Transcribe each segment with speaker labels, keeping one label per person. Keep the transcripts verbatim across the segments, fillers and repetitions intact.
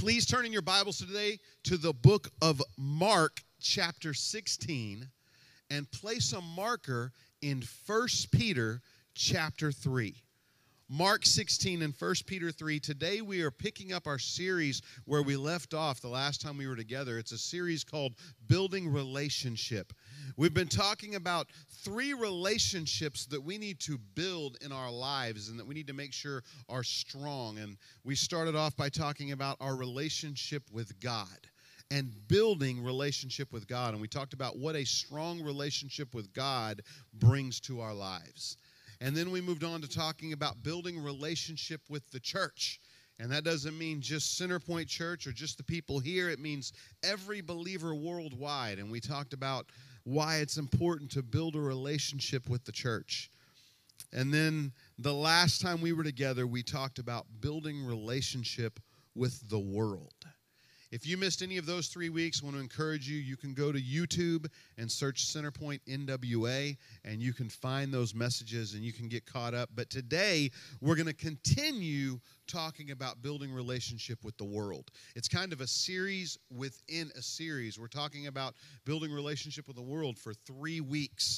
Speaker 1: Please turn in your Bibles today to the book of Mark, chapter sixteen, and place a marker in First Peter, chapter three. Mark sixteen and First Peter three. Today we are picking up our series where we left off the last time we were together. It's a series called Building Relationship. We've been talking about three relationships that we need to build in our lives and that we need to make sure are strong. And we started off by talking about our relationship with God and building relationship with God. And we talked about what a strong relationship with God brings to our lives. And then we moved on to talking about building relationship with the church. And that doesn't mean just Centerpoint Church or just the people here. It means every believer worldwide. And we talked about why it's important to build a relationship with the church. And then the last time we were together, we talked about building relationship with the world. If you missed any of those three weeks, I want to encourage you, you can go to YouTube and search Centerpoint N W A, and you can find those messages and you can get caught up. But today, we're going to continue talking about building relationship with the world. It's kind of a series within a series. We're talking about building relationship with the world for three weeks.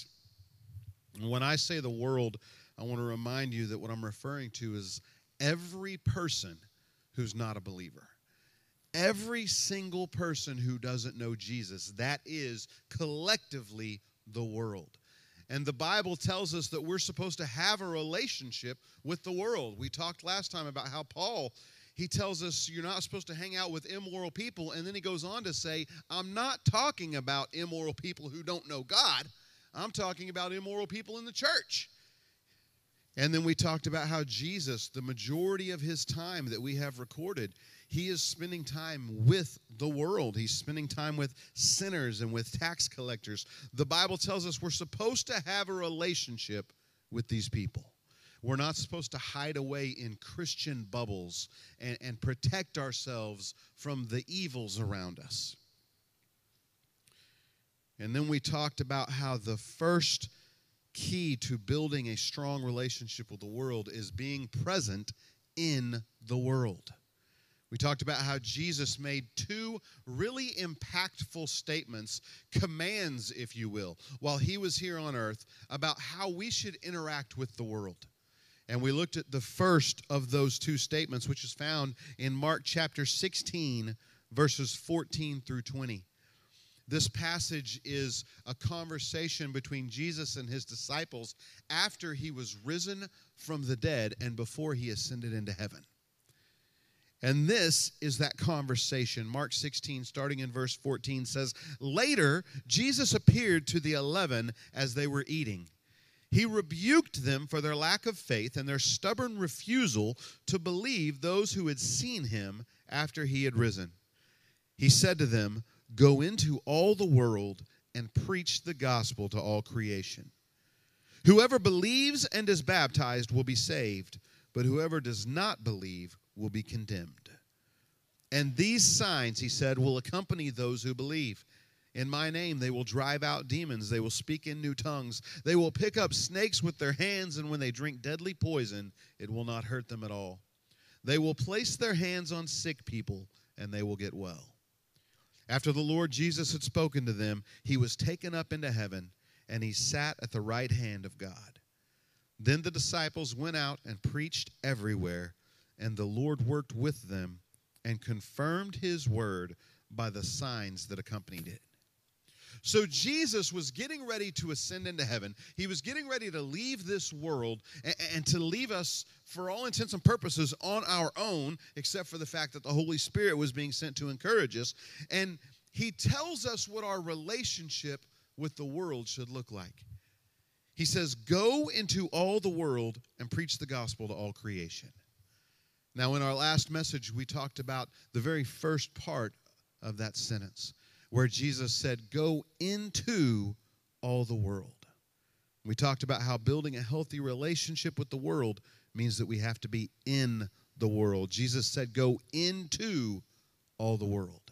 Speaker 1: And when I say the world, I want to remind you that what I'm referring to is every person who's not a believer. Every single person who doesn't know Jesus, that is collectively the world. And the Bible tells us that we're supposed to have a relationship with the world. We talked last time about how Paul, he tells us you're not supposed to hang out with immoral people. And then he goes on to say, I'm not talking about immoral people who don't know God. I'm talking about immoral people in the church. And then we talked about how Jesus, the majority of his time that we have recorded, he is spending time with the world. He's spending time with sinners and with tax collectors. The Bible tells us we're supposed to have a relationship with these people. We're not supposed to hide away in Christian bubbles and, and protect ourselves from the evils around us. And then we talked about how the first key to building a strong relationship with the world is being present in the world. We talked about how Jesus made two really impactful statements, commands, if you will, while he was here on earth about how we should interact with the world. And we looked at the first of those two statements, which is found in Mark chapter sixteen, verses fourteen through twenty. This passage is a conversation between Jesus and his disciples after he was risen from the dead and before he ascended into heaven. And this is that conversation. Mark sixteen, starting in verse fourteen, says, Later, Jesus appeared to the eleven as they were eating. He rebuked them for their lack of faith and their stubborn refusal to believe those who had seen him after he had risen. He said to them, Go into all the world and preach the gospel to all creation. Whoever believes and is baptized will be saved, but whoever does not believe will be condemned. And these signs, he said, will accompany those who believe. In my name they will drive out demons. They will speak in new tongues. They will pick up snakes with their hands, and when they drink deadly poison, it will not hurt them at all. They will place their hands on sick people, and they will get well. After the Lord Jesus had spoken to them, he was taken up into heaven, and he sat at the right hand of God. Then the disciples went out and preached everywhere, and the Lord worked with them and confirmed his word by the signs that accompanied it. So Jesus was getting ready to ascend into heaven. He was getting ready to leave this world and, and to leave us, for all intents and purposes, on our own, except for the fact that the Holy Spirit was being sent to encourage us. And he tells us what our relationship with the world should look like. He says, Go into all the world and preach the gospel to all creation. Now, in our last message, we talked about the very first part of that sentence, where Jesus said, Go into all the world. We talked about how building a healthy relationship with the world means that we have to be in the world. Jesus said, Go into all the world.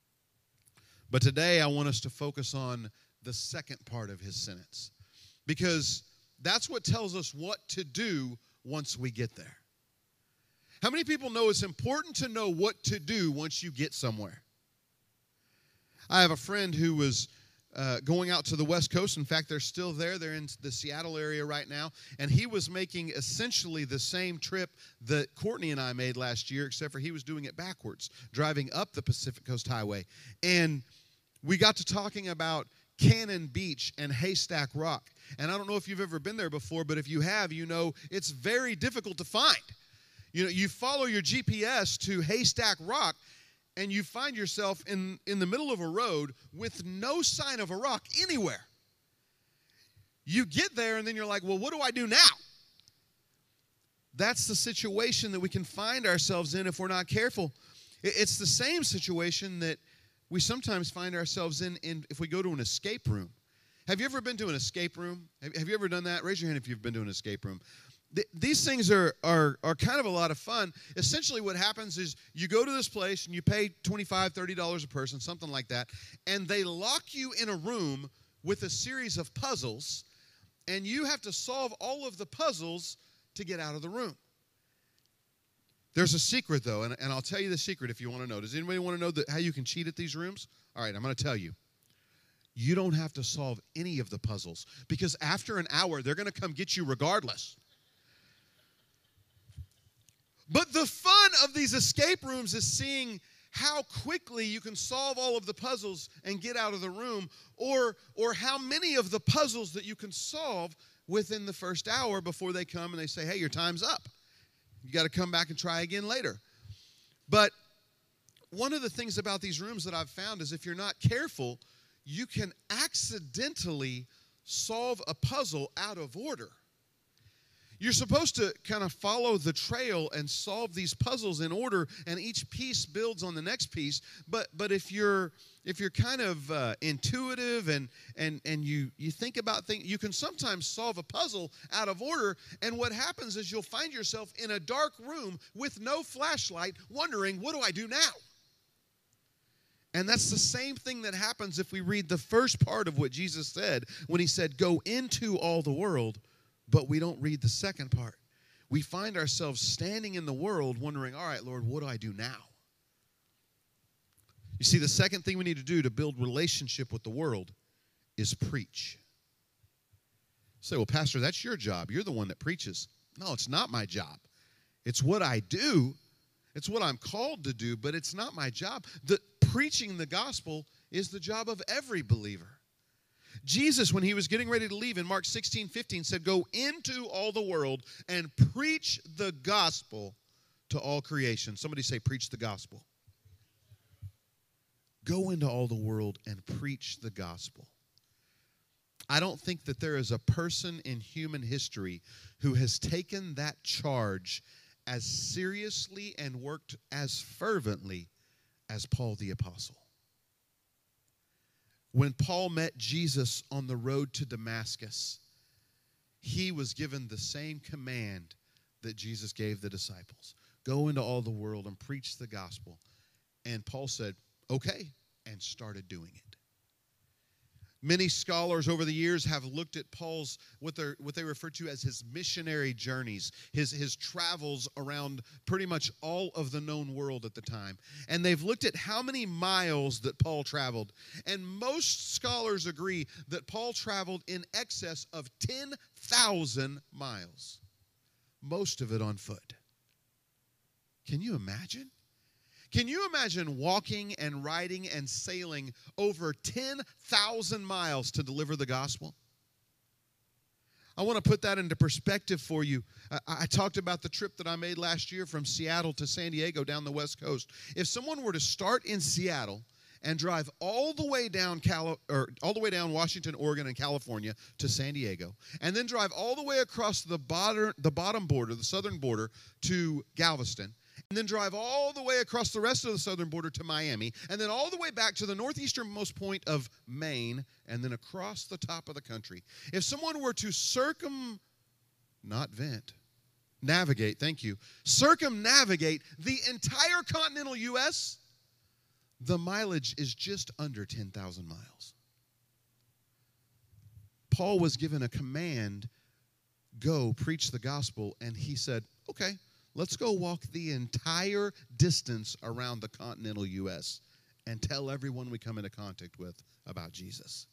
Speaker 1: But today, I want us to focus on the second part of his sentence, because that's what tells us what to do once we get there. How many people know it's important to know what to do once you get somewhere? I have a friend who was uh, going out to the West Coast. In fact, they're still there. They're in the Seattle area right now. And he was making essentially the same trip that Courtney and I made last year, except for he was doing it backwards, driving up the Pacific Coast Highway. And we got to talking about Cannon Beach and Haystack Rock. And I don't know if you've ever been there before, but if you have, you know it's very difficult to find. You know, you follow your G P S to Haystack Rock, and you find yourself in, in the middle of a road with no sign of a rock anywhere. You get there, and then you're like, well, what do I do now? That's the situation that we can find ourselves in if we're not careful. It's the same situation that we sometimes find ourselves in, in if we go to an escape room. Have you ever been to an escape room? Have, have you ever done that? Raise your hand if you've been to an escape room. Th- these things are, are, are kind of a lot of fun. Essentially what happens is you go to this place and you pay twenty-five dollars, thirty dollars a person, something like that, and they lock you in a room with a series of puzzles, and you have to solve all of the puzzles to get out of the room. There's a secret, though, and, and I'll tell you the secret if you want to know. Does anybody want to know that, how you can cheat at these rooms? All right, I'm going to tell you. You don't have to solve any of the puzzles because after an hour, they're going to come get you regardless. But the fun of these escape rooms is seeing how quickly you can solve all of the puzzles and get out of the room, or, or how many of the puzzles that you can solve within the first hour before they come and they say, hey, your time's up. You got to come back and try again later. But one of the things about these rooms that I've found is if you're not careful, you can accidentally solve a puzzle out of order. You're supposed to kind of follow the trail and solve these puzzles in order, and each piece builds on the next piece. But but if you're if you're kind of uh, intuitive and and and you you think about things, you can sometimes solve a puzzle out of order. And what happens is you'll find yourself in a dark room with no flashlight, wondering, what do I do now? And that's the same thing that happens if we read the first part of what Jesus said when he said, go into all the world. But we don't read the second part. We find ourselves standing in the world wondering, all right, Lord, what do I do now? You see, the second thing we need to do to build relationship with the world is preach. You say, well, Pastor, that's your job. You're the one that preaches. No, it's not my job. It's what I do. It's what I'm called to do, but it's not my job. The preaching the gospel is the job of every believer. Jesus, when he was getting ready to leave in Mark sixteen fifteen, said, go into all the world and preach the gospel to all creation. Somebody say, preach the gospel. Go into all the world and preach the gospel. I don't think that there is a person in human history who has taken that charge as seriously and worked as fervently as Paul the Apostle. When Paul met Jesus on the road to Damascus, he was given the same command that Jesus gave the disciples. Go into all the world and preach the gospel. And Paul said, okay, and started doing it. Many scholars over the years have looked at Paul's, what, they're, what they refer to as his missionary journeys, his, his travels around pretty much all of the known world at the time. And they've looked at how many miles that Paul traveled. And most scholars agree that Paul traveled in excess of ten thousand miles, most of it on foot. Can you imagine? Can you imagine walking and riding and sailing over ten thousand miles to deliver the gospel? I want to put that into perspective for you. I, I talked about the trip that I made last year from Seattle to San Diego down the West Coast. If someone were to start in Seattle and drive all the way down Cali- or all the way down Washington, Oregon, and California to San Diego, and then drive all the way across the bottom, the bottom border, the southern border, to Galveston, and then drive all the way across the rest of the southern border to Miami, and then all the way back to the northeasternmost point of Maine, and then across the top of the country. If someone were to circum, not vent, navigate, thank you, circumnavigate the entire continental U S, the mileage is just under ten thousand miles. Paul was given a command, go preach the gospel, and he said, okay, let's go walk the entire distance around the continental U S and tell everyone we come into contact with about Jesus.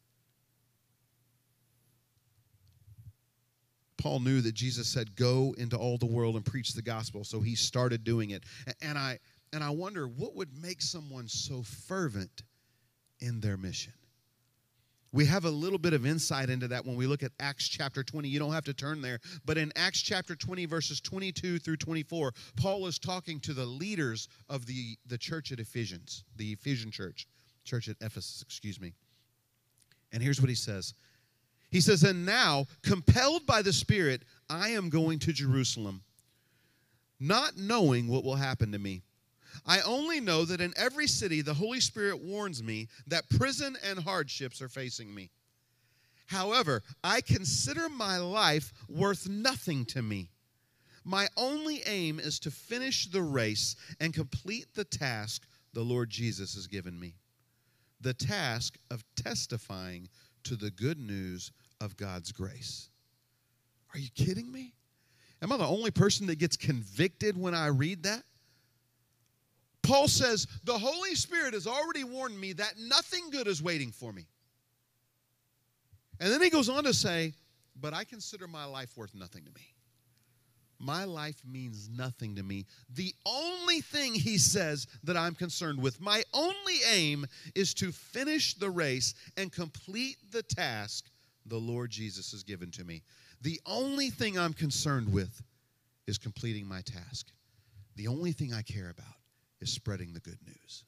Speaker 1: Paul knew that Jesus said, go into all the world and preach the gospel, so he started doing it. And I, and I wonder, what would make someone so fervent in their mission? We have a little bit of insight into that when we look at Acts chapter twenty. You don't have to turn there. But in Acts chapter twenty, verses twenty-two through twenty-four, Paul is talking to the leaders of the, the church at Ephesians, the Ephesian church, church at Ephesus, excuse me. And here's what he says. He says, and now, compelled by the Spirit, I am going to Jerusalem, not knowing what will happen to me. I only know that in every city the Holy Spirit warns me that prison and hardships are facing me. However, I consider my life worth nothing to me. My only aim is to finish the race and complete the task the Lord Jesus has given me. The task of testifying to the good news of God's grace. Are you kidding me? Am I the only person that gets convicted when I read that? Paul says, the Holy Spirit has already warned me that nothing good is waiting for me. And then he goes on to say, but I consider my life worth nothing to me. My life means nothing to me. The only thing, he says, that I'm concerned with, my only aim is to finish the race and complete the task the Lord Jesus has given to me. The only thing I'm concerned with is completing my task. The only thing I care about is spreading the good news.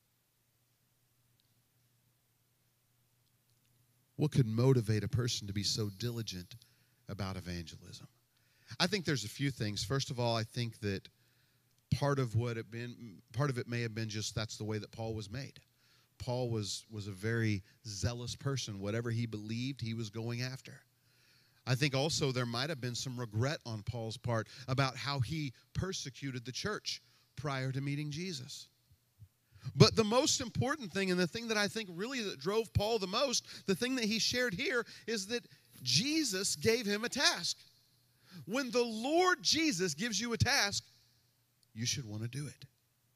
Speaker 1: What could motivate a person to be so diligent about evangelism? I think there's a few things. First of all, I think that part of what it been, part of it may have been just that's the way that Paul was made. Paul was was a very zealous person. Whatever he believed, he was going after. I think also there might have been some regret on Paul's part about how he persecuted the church prior to meeting Jesus. But the most important thing, and the thing that I think really that drove Paul the most, the thing that he shared here, is that Jesus gave him a task. When the Lord Jesus gives you a task, you should want to do it.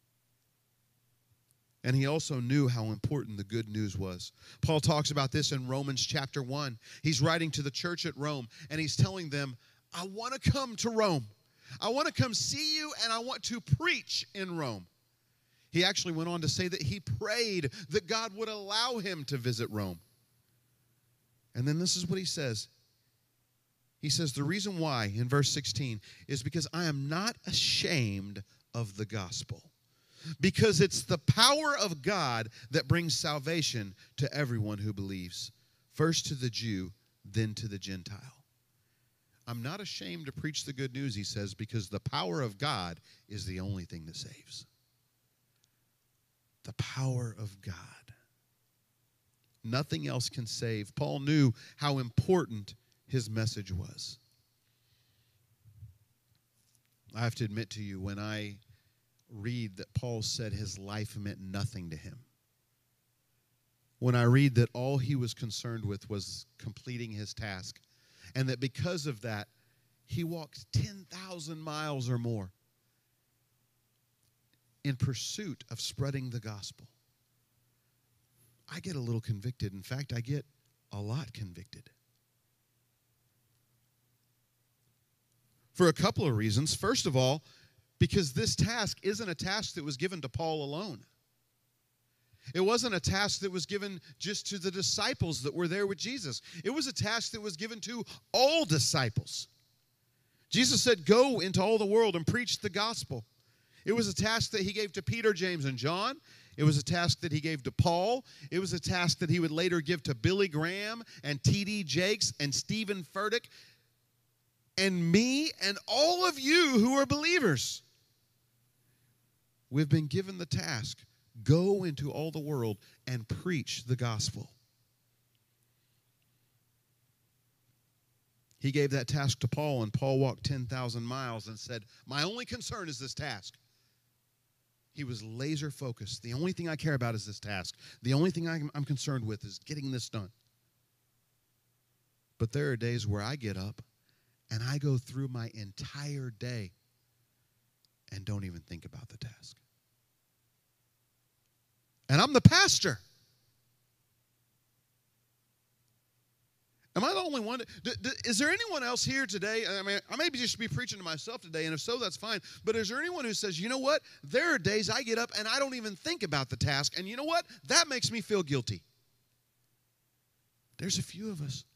Speaker 1: And he also knew how important the good news was. Paul talks about this in Romans chapter one. He's writing to the church at Rome, and he's telling them, I want to come to Rome. I want to come see you, and I want to preach in Rome. He actually went on to say that he prayed that God would allow him to visit Rome. And then this is what he says. He says, the reason why, in verse sixteen, is because I am not ashamed of the gospel, because it's the power of God that brings salvation to everyone who believes, first to the Jew, then to the Gentile. I'm not ashamed to preach the good news, he says, because the power of God is the only thing that saves. The power of God. Nothing else can save. Paul knew how important his message was. I have to admit to you, when I read that Paul said his life meant nothing to him, when I read that all he was concerned with was completing his task, and that because of that, he walked ten thousand miles or more in pursuit of spreading the gospel, I get a little convicted. In fact, I get a lot convicted. For a couple of reasons. First of all, because this task isn't a task that was given to Paul alone. It wasn't a task that was given just to the disciples that were there with Jesus. It was a task that was given to all disciples. Jesus said, go into all the world and preach the gospel. It was a task that he gave to Peter, James, and John. It was a task that he gave to Paul. It was a task that he would later give to Billy Graham and T D Jakes and Stephen Furtick and me and all of you who are believers. We've been given the task, go into all the world and preach the gospel. He gave that task to Paul, and Paul walked ten thousand miles and said, my only concern is this task. He was laser focused. The only thing I care about is this task. The only thing I'm, I'm concerned with is getting this done. But there are days where I get up and I go through my entire day and don't even think about the task. And I'm the pastor. Am I the only one? D- d- is there anyone else here today? I mean, I may just be preaching to myself today, and if so, that's fine. But is there anyone who says, you know what? There are days I get up and I don't even think about the task, and you know what? That makes me feel guilty. There's a few of us.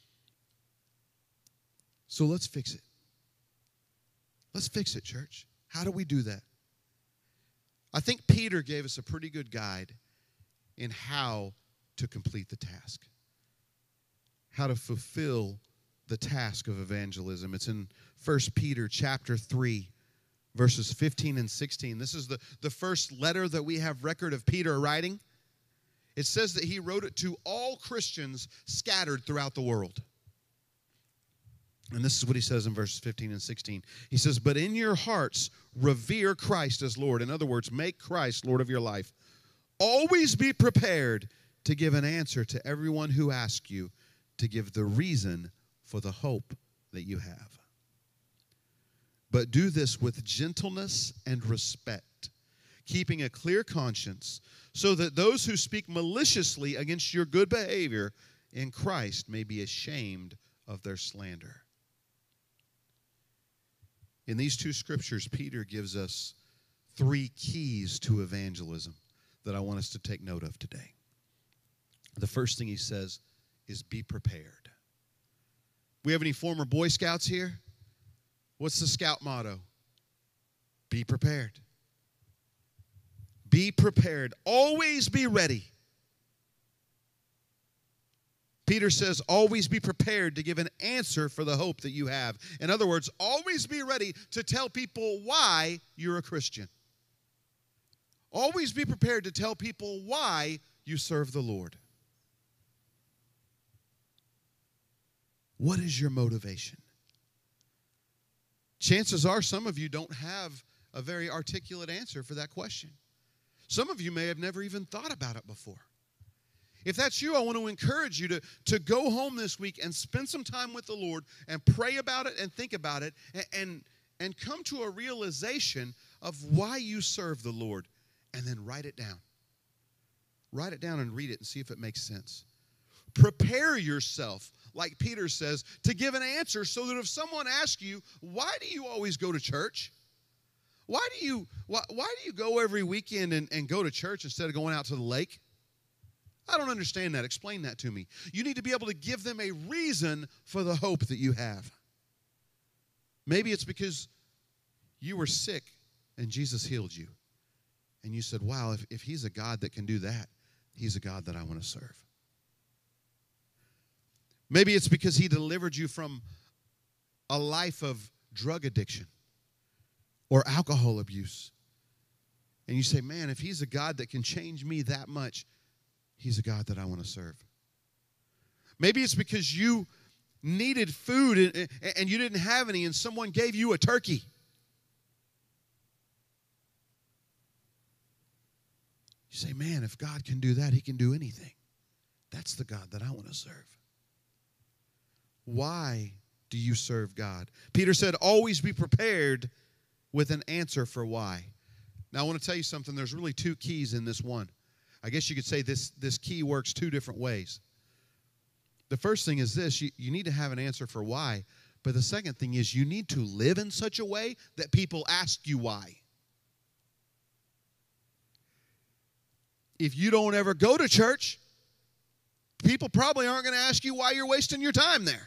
Speaker 1: So let's fix it. Let's fix it, church. How do we do that? I think Peter gave us a pretty good guide in how to complete the task. How to fulfill the task of evangelism. It's in First Peter chapter three, verses fifteen and sixteen. This is the, the first letter that we have record of Peter writing. It says that he wrote it to all Christians scattered throughout the world. And this is what he says in verses fifteen and sixteen. He says, but in your hearts revere Christ as Lord. In other words, make Christ Lord of your life. Always be prepared to give an answer to everyone who asks you, to give the reason for the hope that you have. But do this with gentleness and respect, keeping a clear conscience, so that those who speak maliciously against your good behavior in Christ may be ashamed of their slander. In these two scriptures, Peter gives us three keys to evangelism that I want us to take note of today. The first thing he says is be prepared. We have any former Boy Scouts here? What's the scout motto? Be prepared. Be prepared. Always be ready. Peter says, always be prepared to give an answer for the hope that you have. In other words, always be ready to tell people why you're a Christian. Always be prepared to tell people why you serve the Lord. What is your motivation? Chances are some of you don't have a very articulate answer for that question. Some of you may have never even thought about it before. If that's you, I want to encourage you to, to go home this week and spend some time with the Lord and pray about it and think about it and, and, and come to a realization of why you serve the Lord, and then write it down. Write it down and read it and see if it makes sense. Prepare yourself, like Peter says, to give an answer so that if someone asks you, why do you always go to church? Why do you, why, why do you go every weekend and, and go to church instead of going out to the lake? I don't understand that. Explain that to me. You need to be able to give them a reason for the hope that you have. Maybe it's because you were sick and Jesus healed you. And you said, wow, if, if he's a God that can do that, he's a God that I want to serve. Maybe it's because he delivered you from a life of drug addiction or alcohol abuse. And you say, man, if he's a God that can change me that much, he's a God that I want to serve. Maybe it's because you needed food and, and you didn't have any and someone gave you a turkey. You say, man, if God can do that, he can do anything. That's the God that I want to serve. Why do you serve God? Peter said, always be prepared with an answer for why. Now, I want to tell you something. There's really two keys in this one. I guess you could say this, this key works two different ways. The first thing is this. You, you need to have an answer for why. But the second thing is you need to live in such a way that people ask you why. If you don't ever go to church, people probably aren't going to ask you why you're wasting your time there.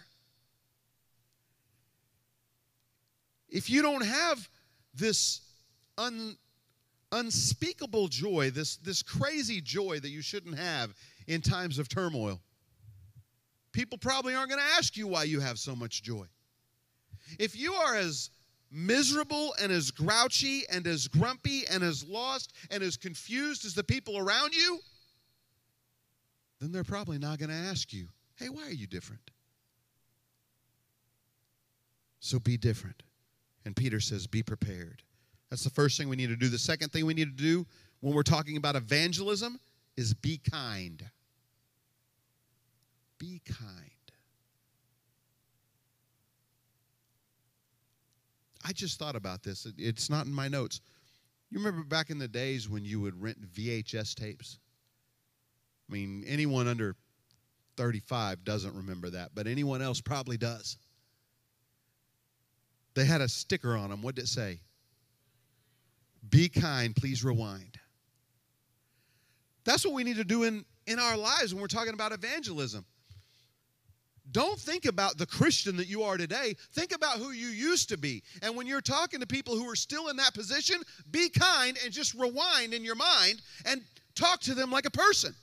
Speaker 1: If you don't have this un, unspeakable joy, this, this crazy joy that you shouldn't have in times of turmoil, people probably aren't going to ask you why you have so much joy. If you are as miserable and as grouchy and as grumpy and as lost and as confused as the people around you, then they're probably not going to ask you, hey, why are you different? So be different. And Peter says, be prepared. That's the first thing we need to do. The second thing we need to do when we're talking about evangelism is be kind. Be kind. I just thought about this. It, it's not in my notes. You remember back in the days when you would rent V H S tapes? I mean, anyone under thirty-five doesn't remember that, but anyone else probably does. They had a sticker on them. What did it say? Be kind, please rewind. That's what we need to do in, in our lives when we're talking about evangelism. Don't think about the Christian that you are today. Think about who you used to be. And when you're talking to people who are still in that position, be kind and just rewind in your mind and talk to them like a person.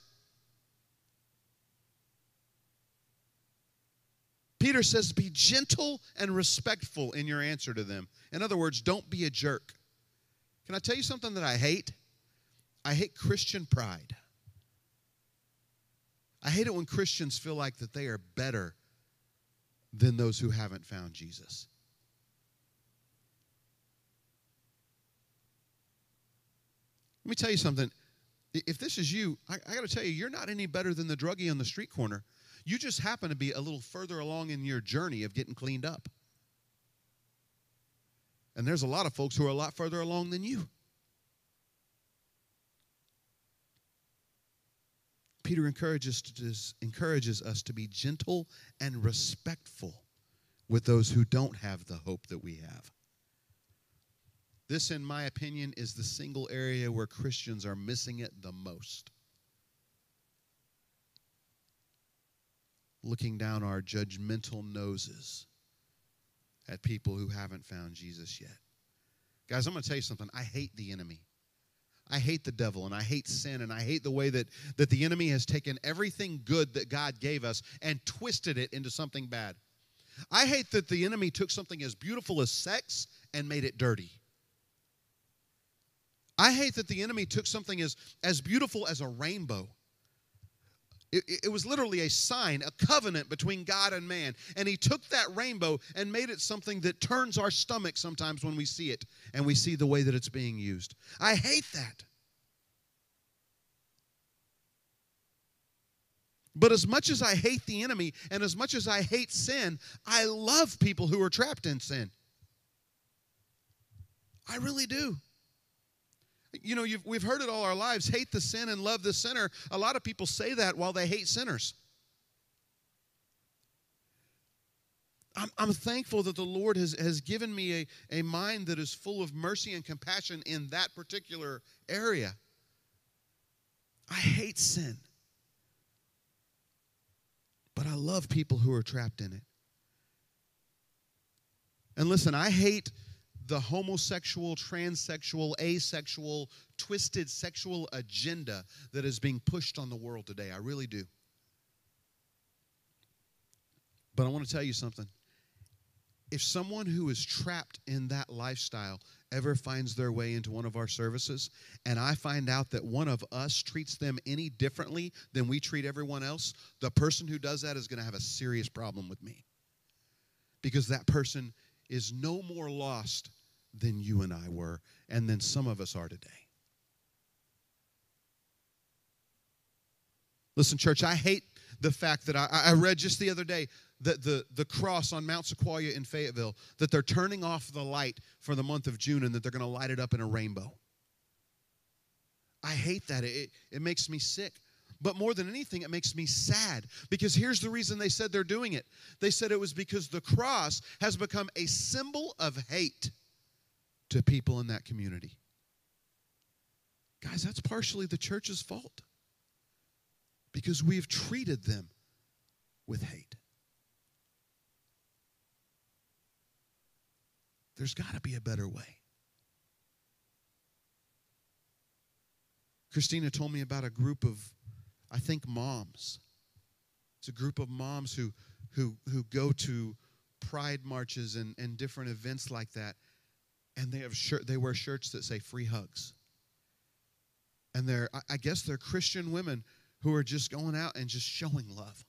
Speaker 1: Peter says, be gentle and respectful in your answer to them. In other words, don't be a jerk. Can I tell you something that I hate? I hate Christian pride. I hate it when Christians feel like that they are better than those who haven't found Jesus. Let me tell you something. If this is you, I, I got to tell you, you're not any better than the druggie on the street corner. You just happen to be a little further along in your journey of getting cleaned up. And there's a lot of folks who are a lot further along than you. Peter encourages, to, encourages us to be gentle and respectful with those who don't have the hope that we have. This, in my opinion, is the single area where Christians are missing it the most. Looking down our judgmental noses at people who haven't found Jesus yet. Guys, I'm going to tell you something. I hate the enemy. I hate the devil, and I hate sin, and I hate the way that, that the enemy has taken everything good that God gave us and twisted it into something bad. I hate that the enemy took something as beautiful as sex and made it dirty. I hate that the enemy took something as, as beautiful as a rainbow. It, it was literally a sign, a covenant between God and man. And he took that rainbow and made it something that turns our stomach sometimes when we see it and we see the way that it's being used. I hate that. But as much as I hate the enemy and as much as I hate sin, I love people who are trapped in sin. I really do. You know, you've, we've heard it all our lives, hate the sin and love the sinner. A lot of people say that while they hate sinners. I'm, I'm thankful that the Lord has, has given me a, a mind that is full of mercy and compassion in that particular area. I hate sin. But I love people who are trapped in it. And listen, I hate the homosexual, transsexual, asexual, twisted sexual agenda that is being pushed on the world today. I really do. But I want to tell you something. If someone who is trapped in that lifestyle ever finds their way into one of our services, and I find out that one of us treats them any differently than we treat everyone else, the person who does that is going to have a serious problem with me. Because that person is no more lost than you and I were, and than some of us are today. Listen, church, I hate the fact that I, I read just the other day that the, the cross on Mount Sequoia in Fayetteville, that they're turning off the light for the month of June and that they're going to light it up in a rainbow. I hate that. It, it makes me sick. But more than anything, it makes me sad, because here's the reason they said they're doing it. They said it was because the cross has become a symbol of hate to people in that community. Guys, that's partially the church's fault, because we've treated them with hate. There's got to be a better way. Christina told me about a group of, I think, moms. It's a group of moms who who who go to pride marches and, and different events like that, and they have shirt they wear shirts that say free hugs. And they're I, I guess they're Christian women who are just going out and just showing love.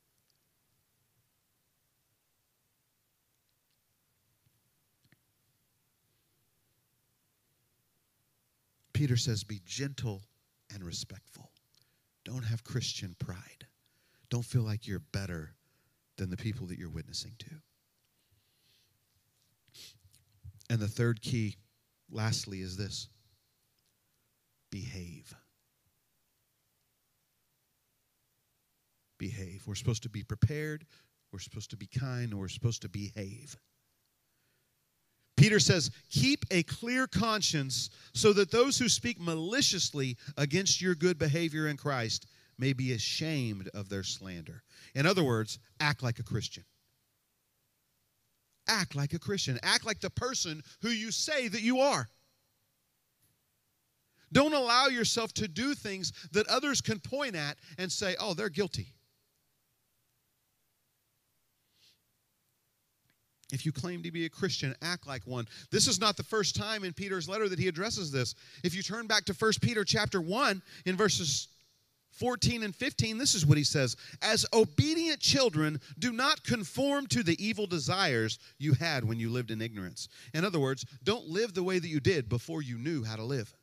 Speaker 1: Peter says, be gentle and respectful. Don't have Christian pride. Don't feel like you're better than the people that you're witnessing to. And the third key, lastly, is this: behave. Behave. We're supposed to be prepared, we're supposed to be kind, and we're supposed to behave. Peter says, keep a clear conscience so that those who speak maliciously against your good behavior in Christ may be ashamed of their slander. In other words, act like a Christian. Act like a Christian. Act like the person who you say that you are. Don't allow yourself to do things that others can point at and say, oh, they're guilty. If you claim to be a Christian, act like one. This is not the first time in Peter's letter that he addresses this. If you turn back to First Peter chapter one, in verses fourteen and fifteen, this is what he says: as obedient children, do not conform to the evil desires you had when you lived in ignorance. In other words, don't live the way that you did before you knew how to live.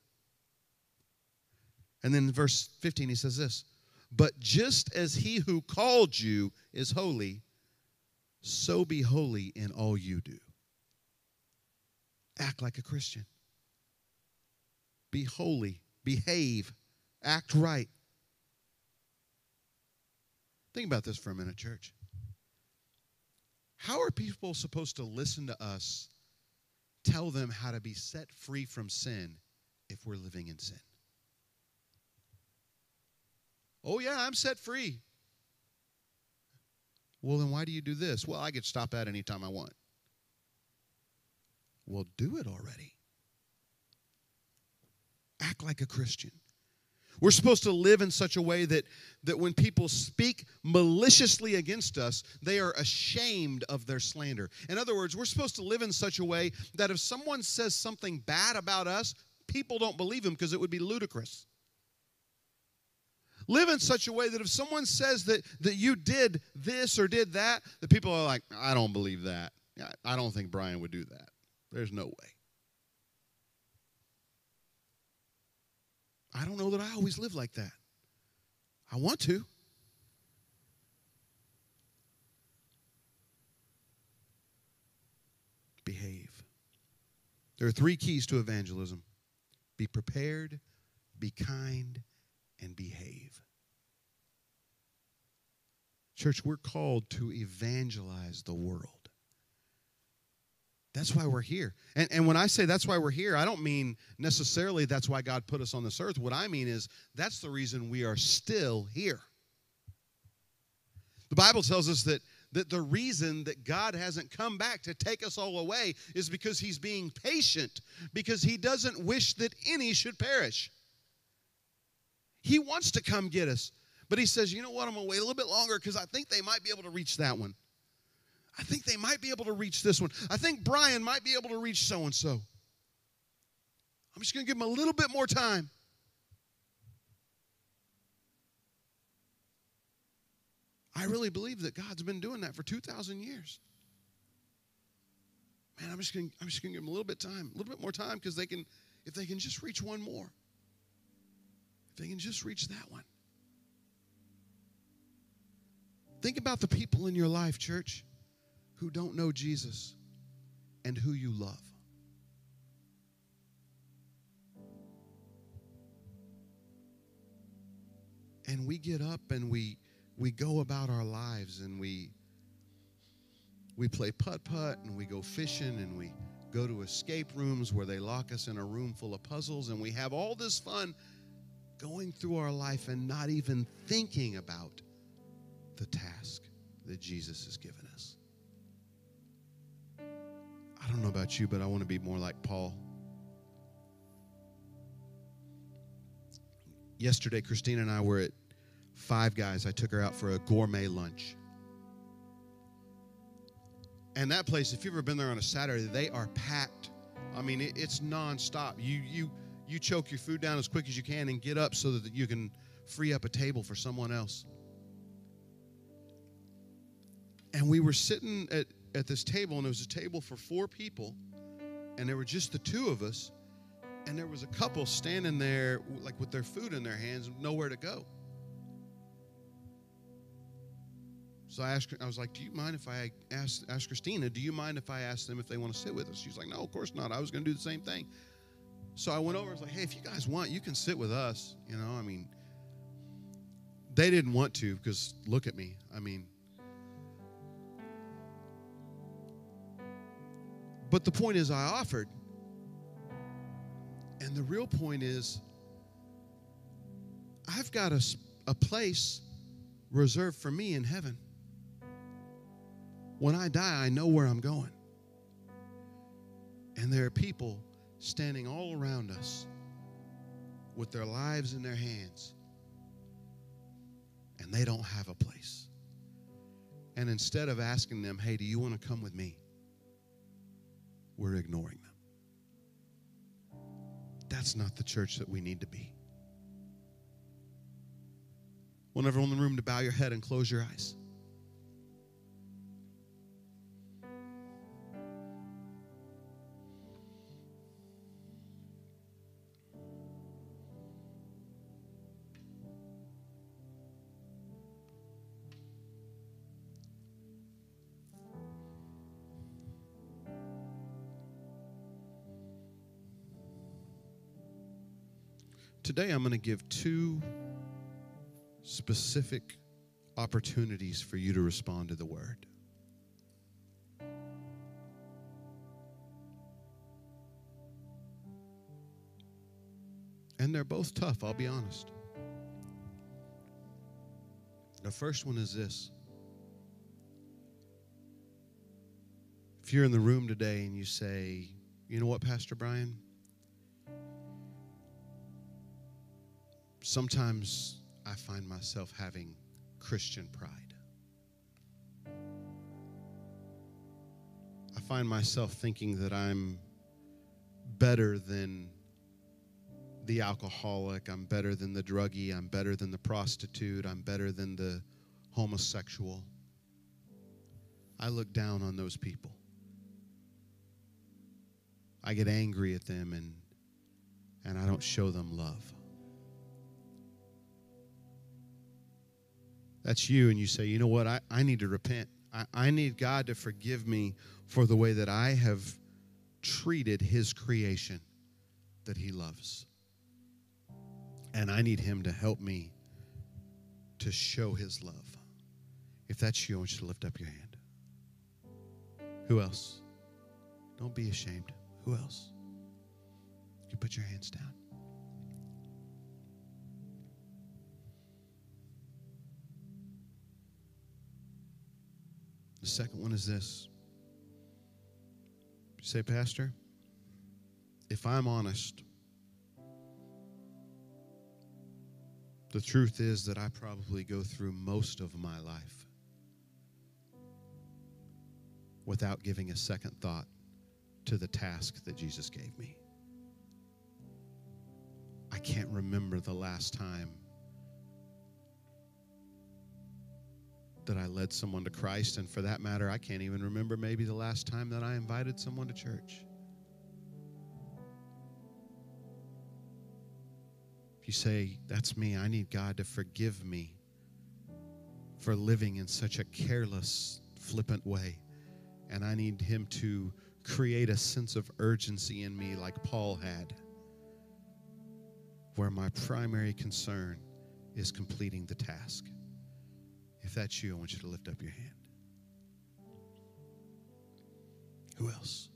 Speaker 1: And then in verse fifteen, he says this: but just as he who called you is holy, so be holy in all you do. Act like a Christian. Be holy. Behave. Act right. Think about this for a minute, church. How are people supposed to listen to us tell them how to be set free from sin if we're living in sin? Oh, yeah, I'm set free. Well, then why do you do this? Well, I get stopped at any time I want. Well, do it already. Act like a Christian. We're supposed to live in such a way that, that when people speak maliciously against us, they are ashamed of their slander. In other words, we're supposed to live in such a way that if someone says something bad about us, people don't believe them because it would be ludicrous. Live in such a way that if someone says that, that you did this or did that, the people are like, I don't believe that. I don't think Brian would do that. There's no way. I don't know that I always live like that. I want to. Behave. There are three keys to evangelism: be prepared, be kind, and behave. Church, we're called to evangelize the world. That's why we're here. And, and when I say that's why we're here, I don't mean necessarily that's why God put us on this earth. What I mean is that's the reason we are still here. The Bible tells us that, that the reason that God hasn't come back to take us all away is because he's being patient, because he doesn't wish that any should perish. He wants to come get us. But he says, you know what, I'm going to wait a little bit longer because I think they might be able to reach that one. I think they might be able to reach this one. I think Brian might be able to reach so-and-so. I'm just going to give him a little bit more time. I really believe that God's been doing that for two thousand years. Man, I'm just going to, I'm just going to give them a little bit of time, a little bit more time, because they can, if they can just reach one more. If they can just reach that one. Think about the people in your life, church, who don't know Jesus and who you love. And we get up and we we go about our lives and we we play putt-putt and we go fishing and we go to escape rooms where they lock us in a room full of puzzles, and we have all this fun going through our life and not even thinking about the task that Jesus has given us. I don't know about you, but I want to be more like Paul. Yesterday, Christina and I were at Five Guys. I took her out for a gourmet lunch. And that place, if you've ever been there on a Saturday, they are packed. I mean, it, it's nonstop. You you you choke your food down as quick as you can and get up so that you can free up a table for someone else. And we were sitting at, at this table, and it was a table for four people, and there were just the two of us, and there was a couple standing there like with their food in their hands, nowhere to go. So I asked, I was like, do you mind if I ask, ask Christina, do you mind if I ask them if they want to sit with us? She's like, no, of course not. I was going to do the same thing. So I went over and was like, hey, if you guys want, you can sit with us. You know, I mean, they didn't want to because look at me. I mean, but the point is I offered. And the real point is I've got a, a place reserved for me in heaven. When I die, I know where I'm going. And there are people standing all around us with their lives in their hands, and they don't have a place. And instead of asking them, hey, do you want to come with me? We're ignoring them. That's not the church that we need to be. I want everyone in the room to bow your head and close your eyes. Today I'm going to give two specific opportunities for you to respond to the word. And they're both tough, I'll be honest. The first one is this. If you're in the room today and you say, you know what, Pastor Brian? Sometimes I find myself having Christian pride. I find myself thinking that I'm better than the alcoholic, I'm better than the druggie, I'm better than the prostitute, I'm better than the homosexual. I look down on those people. I get angry at them and, and I don't show them love. That's you, and you say, you know what, I, I need to repent. I, I need God to forgive me for the way that I have treated his creation that he loves. And I need him to help me to show his love. If that's you, I want you to lift up your hand. Who else? Don't be ashamed. Who else? You put your hands down. The second one is this. You say, Pastor, if I'm honest, the truth is that I probably go through most of my life without giving a second thought to the task that Jesus gave me. I can't remember the last time that I led someone to Christ, and for that matter, I can't even remember maybe the last time that I invited someone to church. If you say, that's me, I need God to forgive me for living in such a careless, flippant way, and I need him to create a sense of urgency in me like Paul had, where my primary concern is completing the task. If that's you, I want you to lift up your hand. Who else?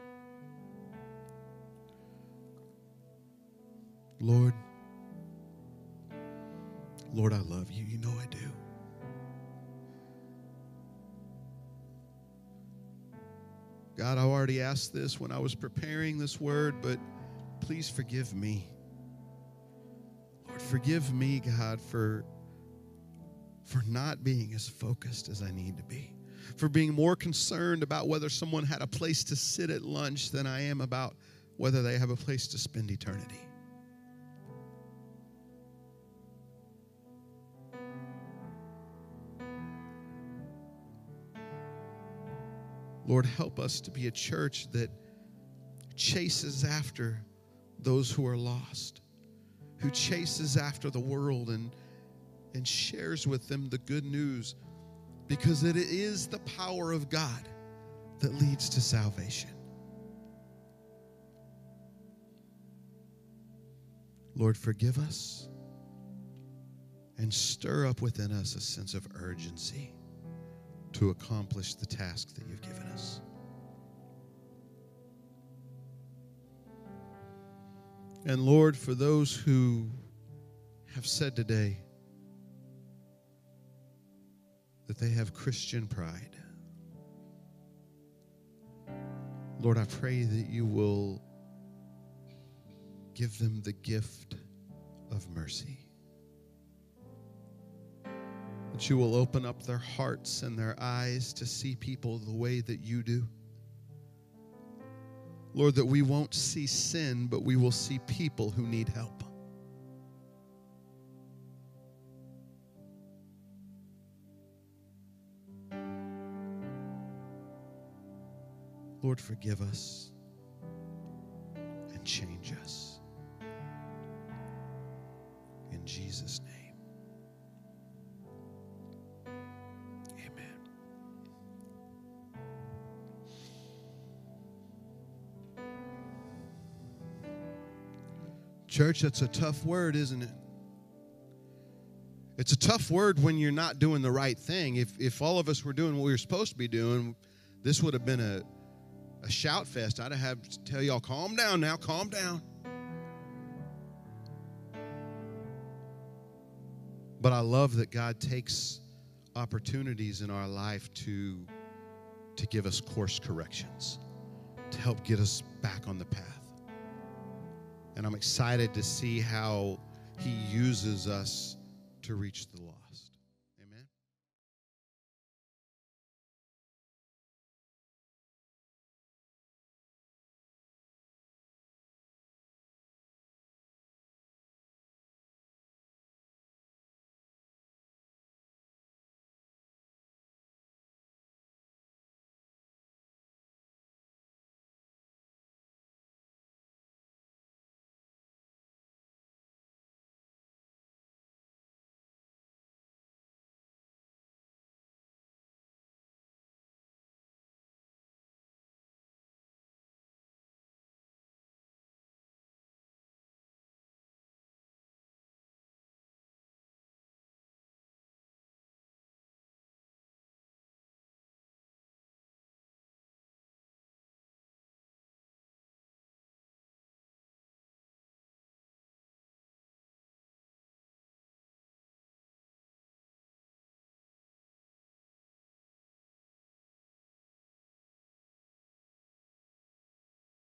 Speaker 1: Lord, Lord, I love you. You know I do. God, I already asked this when I was preparing this word, but please forgive me. Lord, forgive me, God, for for not being as focused as I need to be, for being more concerned about whether someone had a place to sit at lunch than I am about whether they have a place to spend eternity. Lord, help us to be a church that chases after those who are lost, who chases after the world and and shares with them the good news because it is the power of God that leads to salvation. Lord, forgive us and stir up within us a sense of urgency to accomplish the task that you've given us. And Lord, for those who have said today that they have Christian pride, Lord, I pray that you will give them the gift of mercy. That you will open up their hearts and their eyes to see people the way that you do. Lord, that we won't see sin, but we will see people who need help. Lord, forgive us and change us. In Jesus' name. Church, that's a tough word, isn't it? It's a tough word when you're not doing the right thing. If if all of us were doing what we were supposed to be doing, this would have been a, a shout fest. I'd have had to tell y'all, calm down now, calm down. But I love that God takes opportunities in our life to, to give us course corrections, to help get us back on the path. And I'm excited to see how he uses us to reach the lost.